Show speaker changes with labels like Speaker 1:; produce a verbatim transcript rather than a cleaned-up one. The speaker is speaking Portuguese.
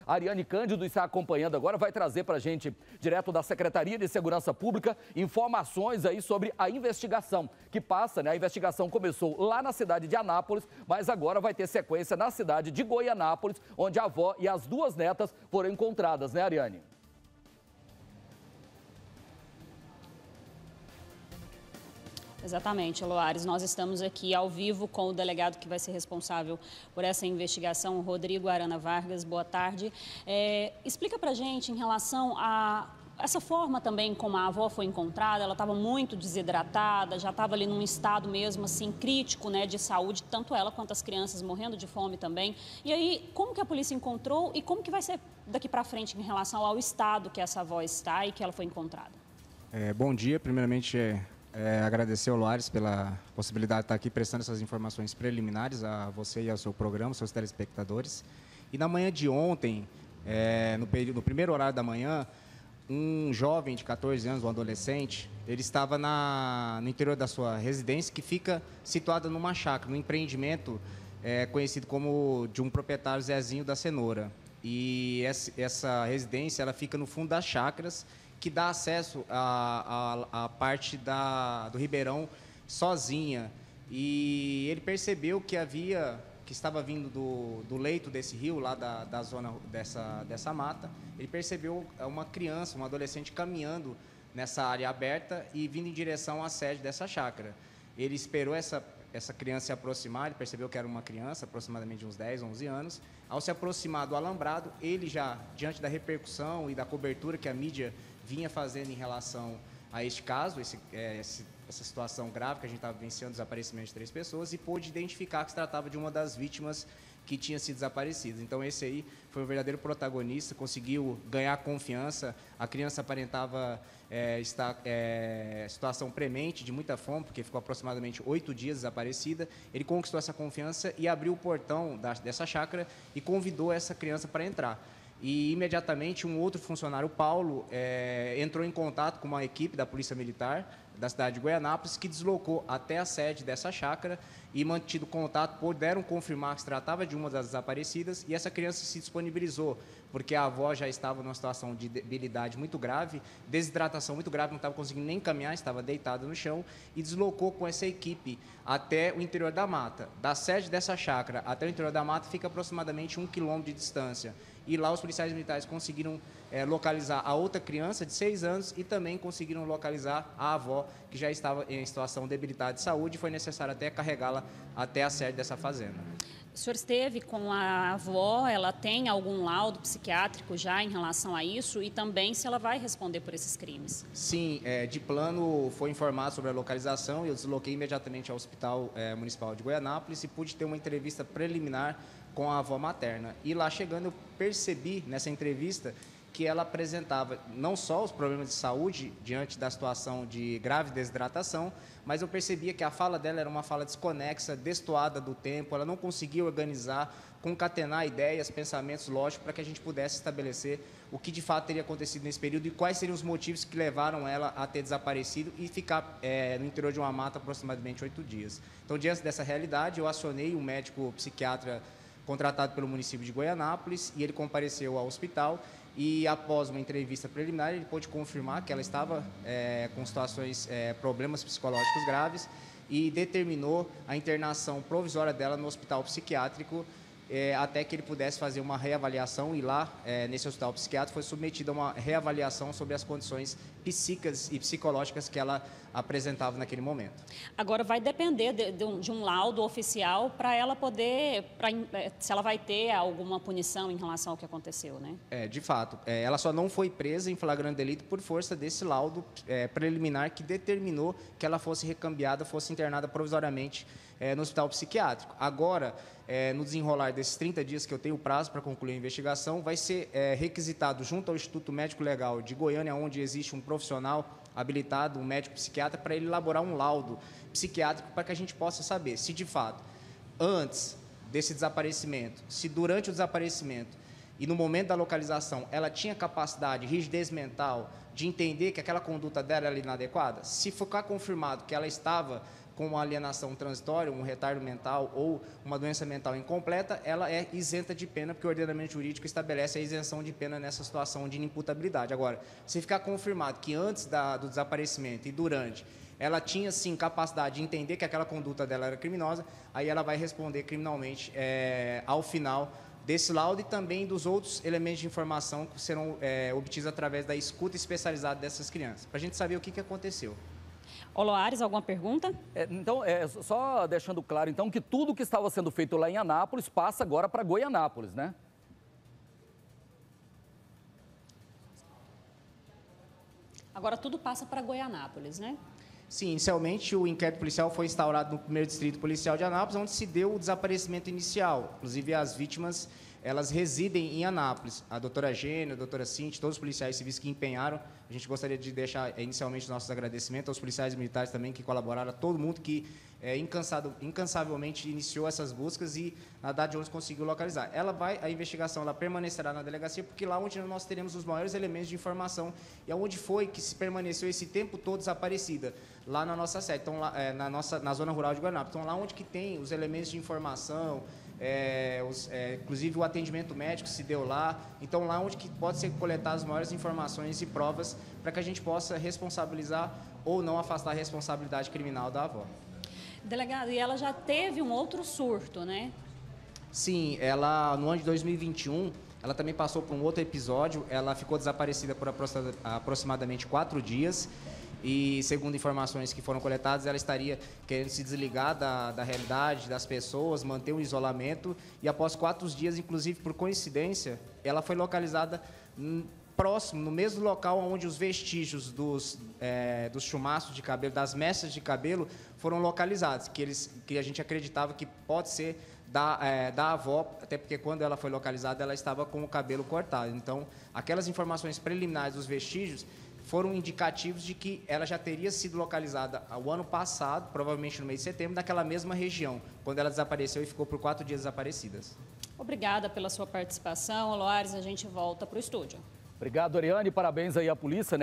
Speaker 1: A Ariane Cândido está acompanhando agora, vai trazer para a gente, direto da Secretaria de Segurança Pública, informações aí sobre a investigação que passa, né? A investigação começou lá na cidade de Anápolis, mas agora vai ter sequência na cidade de Goianápolis, onde a avó e as duas netas foram encontradas, né, Ariane?
Speaker 2: Exatamente, Loares. Nós estamos aqui ao vivo com o delegado que vai ser responsável por essa investigação, Rodrigo Arana Vargas. Boa tarde. É, explica pra gente em relação a essa forma também como a avó foi encontrada. Ela estava muito desidratada, já estava ali num estado mesmo assim crítico, né, de saúde, tanto ela quanto as crianças morrendo de fome também. E aí, como que a polícia encontrou e como que vai ser daqui para frente em relação ao estado que essa avó está e que ela foi encontrada?
Speaker 3: É, bom dia, primeiramente é... É, agradecer ao Loares pela possibilidade de estar aqui prestando essas informações preliminares a você e ao seu programa, seus telespectadores. E na manhã de ontem, é, no, período, no primeiro horário da manhã, um jovem de quatorze anos, um adolescente, ele estava na, no interior da sua residência, que fica situada numa chácara, num empreendimento é, conhecido como de um proprietário Zezinho da Cenoura. E essa, essa residência ela fica no fundo das chácaras, que dá acesso à, à, à parte da, do Ribeirão sozinha. E ele percebeu que havia, que estava vindo do, do leito desse rio, lá da, da zona dessa, dessa mata, ele percebeu uma criança, um adolescente caminhando nessa área aberta e vindo em direção à sede dessa chácara. Ele esperou essa, essa criança se aproximar, ele percebeu que era uma criança, aproximadamente de uns dez, onze anos. Ao se aproximar do alambrado, ele já, diante da repercussão e da cobertura que a mídia vinha fazendo em relação a este caso, esse, é, esse, essa situação grave que a gente estava vivenciando, o desaparecimento de três pessoas, e pôde identificar que se tratava de uma das vítimas que tinha sido desaparecida. Então, esse aí foi o verdadeiro protagonista, conseguiu ganhar confiança. A criança aparentava é, estar em é, situação premente, de muita fome, porque ficou aproximadamente oito dias desaparecida. Ele conquistou essa confiança e abriu o portão da, dessa chácara e convidou essa criança para entrar. E, imediatamente, um outro funcionário, Paulo, é, entrou em contato com uma equipe da Polícia Militar da cidade de Goianápolis, que deslocou até a sede dessa chácara e, mantido contato, puderam confirmar que se tratava de uma das desaparecidas, e essa criança se disponibilizou, porque a avó já estava numa situação de debilidade muito grave, desidratação muito grave, não estava conseguindo nem caminhar, estava deitada no chão, e deslocou com essa equipe até o interior da mata. Da sede dessa chácara até o interior da mata fica aproximadamente um quilômetro de distância. E lá os policiais militares conseguiram é, localizar a outra criança de seis anos e também conseguiram localizar a avó, que já estava em situação debilitada de saúde, e foi necessário até carregá-la até a sede dessa fazenda.
Speaker 2: O senhor esteve com a avó, ela tem algum laudo psiquiátrico já em relação a isso e também se ela vai responder por esses crimes?
Speaker 3: Sim, é, de plano foi informado sobre a localização e eu desloquei imediatamente ao Hospital é, Municipal de Goianápolis e pude ter uma entrevista preliminar com a avó materna. E lá chegando eu percebi nessa entrevista que ela apresentava não só os problemas de saúde diante da situação de grave desidratação, mas eu percebia que a fala dela era uma fala desconexa, destoada do tempo, ela não conseguia organizar, concatenar ideias, pensamentos lógicos para que a gente pudesse estabelecer o que de fato teria acontecido nesse período e quais seriam os motivos que levaram ela a ter desaparecido e ficar é, no interior de uma mata aproximadamente oito dias. Então, diante dessa realidade, eu acionei um médico psiquiatra contratado pelo município de Goianápolis e ele compareceu ao hospital e após uma entrevista preliminar ele pôde confirmar que ela estava é, com situações, é, problemas psicológicos graves e determinou a internação provisória dela no hospital psiquiátrico é, até que ele pudesse fazer uma reavaliação e lá, é, nesse hospital psiquiátrico, foi submetida a uma reavaliação sobre as condições psíquicas e psicológicas que ela apresentava naquele momento.
Speaker 2: Agora vai depender de, de, um, de um laudo oficial para ela poder, pra, se ela vai ter alguma punição em relação ao que aconteceu, né?
Speaker 3: É, de fato, é, ela só não foi presa em flagrante delito por força desse laudo é, preliminar que determinou que ela fosse recambiada, fosse internada provisoriamente é, no hospital psiquiátrico. Agora, é, no desenrolar desses trinta dias que eu tenho prazo para concluir a investigação, vai ser é, requisitado junto ao Instituto Médico Legal de Goiânia, onde existe um profissional habilitado, um médico psiquiatra, para ele elaborar um laudo psiquiátrico para que a gente possa saber se, de fato, antes desse desaparecimento, se durante o desaparecimento e no momento da localização ela tinha capacidade, rigidez mental, de entender que aquela conduta dela era inadequada. Se ficar confirmado que ela estava com uma alienação transitória, um retardo mental ou uma doença mental incompleta, ela é isenta de pena, porque o ordenamento jurídico estabelece a isenção de pena nessa situação de inimputabilidade. Agora, se ficar confirmado que antes da, do desaparecimento e durante, ela tinha, sim, capacidade de entender que aquela conduta dela era criminosa, aí ela vai responder criminalmente é, ao final desse laudo e também dos outros elementos de informação que serão é, obtidos através da escuta especializada dessas crianças, para a gente saber o que, que aconteceu.
Speaker 2: Ô, Loares, alguma pergunta?
Speaker 1: É, então, é, só deixando claro, então, que tudo que estava sendo feito lá em Anápolis passa agora para Goianápolis, né?
Speaker 2: Agora tudo passa para Goianápolis, né?
Speaker 3: Sim, inicialmente o inquérito policial foi instaurado no primeiro Distrito Policial de Anápolis, onde se deu o desaparecimento inicial. Inclusive, as vítimas, elas residem em Anápolis. A doutora Gênia, a doutora Cinti, todos os policiais civis que empenharam. A gente gostaria de deixar inicialmente nossos agradecimentos aos policiais militares também que colaboraram, a todo mundo que é, incansado, incansavelmente iniciou essas buscas e, na Haddad Jones, conseguiu localizar. Ela vai, a investigação ela permanecerá na delegacia, porque lá onde nós teremos os maiores elementos de informação e onde foi que se permaneceu esse tempo todo desaparecida, lá na nossa sede, então, lá, é, na, nossa, na zona rural de Guanápolis. Então, lá onde que tem os elementos de informação, é, os, é, inclusive o atendimento médico se deu lá, então lá onde que pode ser coletadas as maiores informações e provas para que a gente possa responsabilizar ou não afastar a responsabilidade criminal da avó.
Speaker 2: Delegado, e ela já teve um outro surto, né?
Speaker 3: Sim, ela no ano de dois mil e vinte e um, ela também passou por um outro episódio, ela ficou desaparecida por aproximadamente quatro dias e, segundo informações que foram coletadas, ela estaria querendo se desligar da, da realidade, das pessoas, manter o isolamento e, após quatro dias, inclusive por coincidência, ela foi localizada próximo, no mesmo local onde os vestígios dos, é, dos chumaços de cabelo, das mechas de cabelo, foram localizados, que, eles, que a gente acreditava que pode ser da, é, da avó, até porque quando ela foi localizada, ela estava com o cabelo cortado. Então, aquelas informações preliminares dos vestígios foram indicativos de que ela já teria sido localizada o ano passado, provavelmente no mês de setembro, naquela mesma região, quando ela desapareceu e ficou por quatro dias desaparecidas.
Speaker 2: Obrigada pela sua participação. Loares, a gente volta para o estúdio.
Speaker 1: Obrigado, Ariane. Parabéns aí à polícia, né?